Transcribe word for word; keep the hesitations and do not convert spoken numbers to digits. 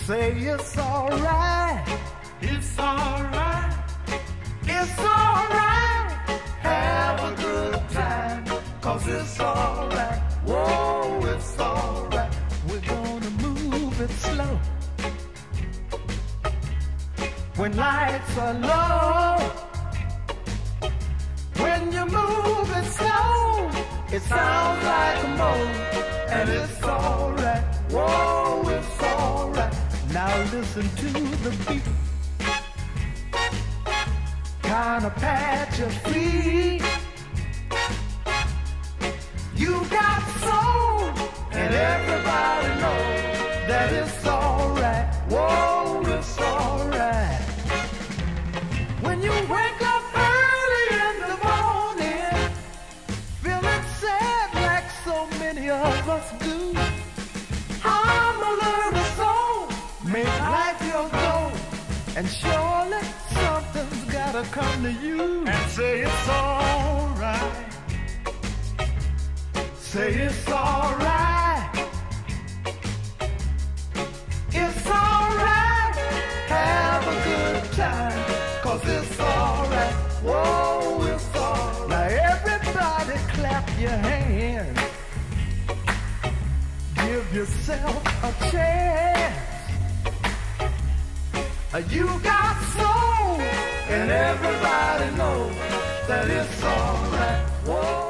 Say it's alright. It's alright. It's alright. Have a good time, 'cause it's alright. Whoa, it's alright. We're gonna move it slow. When lights are low, when you move it slow, it sounds like a mo, and it's alright. Whoa, it's alright. Now listen to the beat, kinda pat your feet. You got soul, and everybody knows that it's alright. Whoa, it's alright. When you wake up early in the morning, feeling sad like so many of us do, I'm a little soul, make life your goal, and surely something's gotta come to you And say it's alright. say it's alright. It's alright. Have a good time, 'cause it's alright. Whoa, it's alright. Now everybody clap your hands, give yourself a chance. You got soul, and everybody knows that it's alright. Whoa.